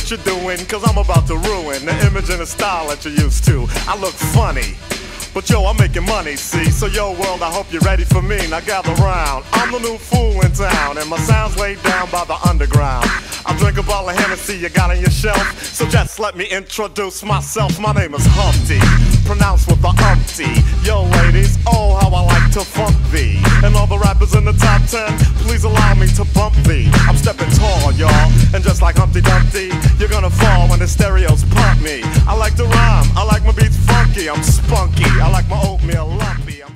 what you're doing, cause I'm about to ruin the image and the style that you're used to. I look funny, but yo, I'm making money, see? So yo, world, I hope you're ready for me. Now gather round. I'm the new fool in town, and my sound's laid down by the underground. I'll drink a bottle of Hennessy you got on your shelf, so just let me introduce myself. My name is Humpty, pronounced with the umpty. Yo, ladies, oh, how I like to funk thee. And all the rappers in the top 10, please allow me to bump thee. I'm stepping tall, y'all, and just like Humpty Dumpty, you're gonna fall when the stereos pump me. I like to rhyme, I like my beats funky, I'm spunky, I like my oatmeal lumpy.